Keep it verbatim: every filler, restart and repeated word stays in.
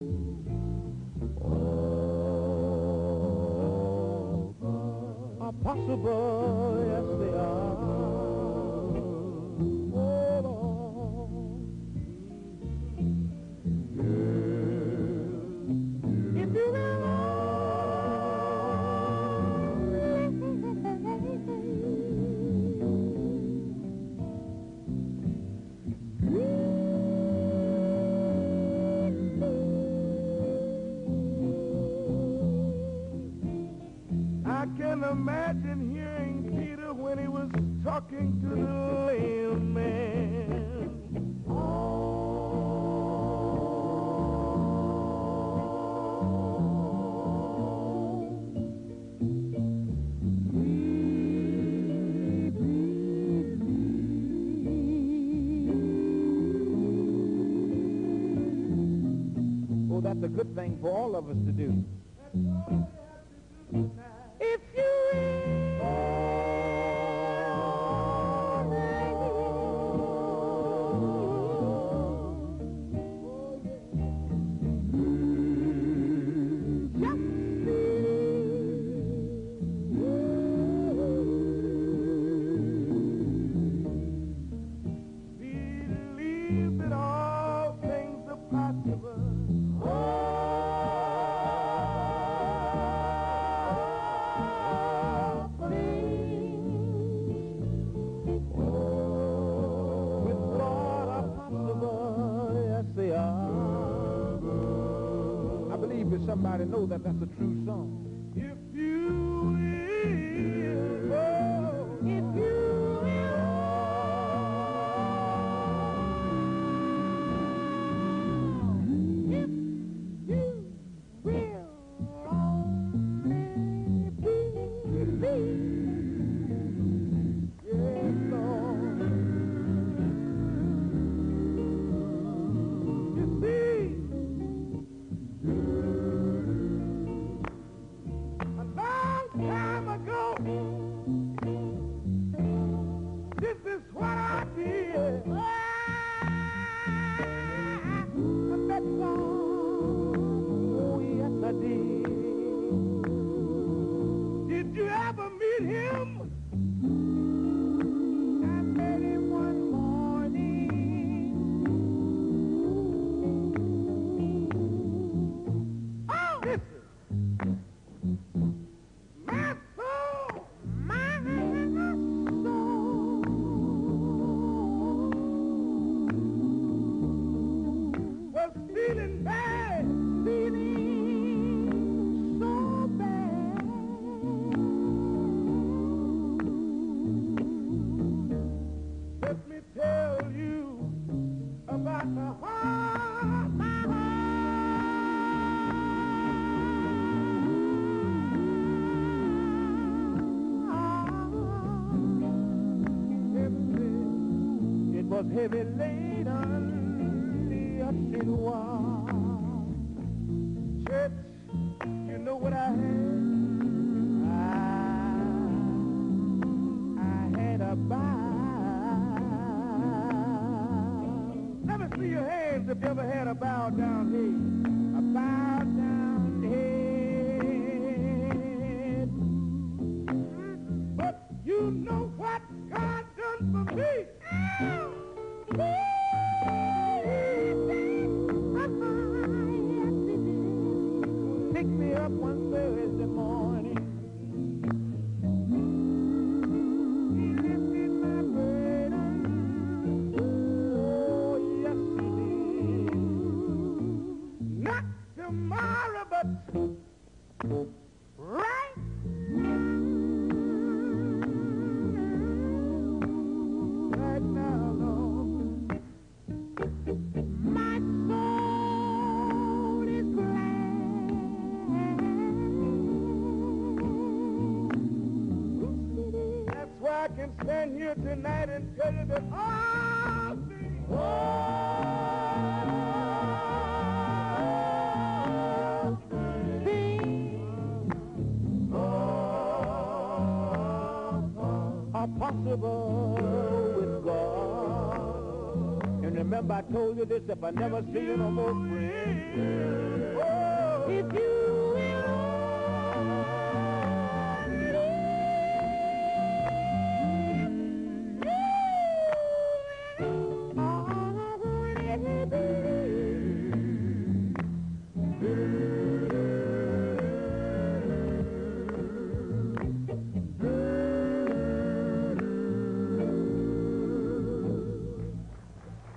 Are possible, yes they are. Oh Lord, yeah. If you will I can imagine hearing Peter when he was talking to the lame man. Oh. Oh, that's a good thing for all of us to do. That's all you have to do tonight. If you believe that all things are possible. Somebody know that that's a true song. If you will, oh, if you will, if you will only believe, yes, Lord. You see, time ago, this is what I did. Ah, that song, oh yes I did. Did you ever meet him? I met him one morning. Oh, listen. Heavy laden, yes it was. Church, you know what I had? I, I had a bow. Let me see your hands if you ever had a bow down head. A bow down head. But you know what God done for me? Pick me up one Thursday morning. He lifted my burden. Oh, yes, he did. Not tomorrow, but right right now, Lord. My soul is glad. That's why I can stand here tonight and tell you that all things, all things are possible with God. And remember I told you this, if I never see you no more, friend,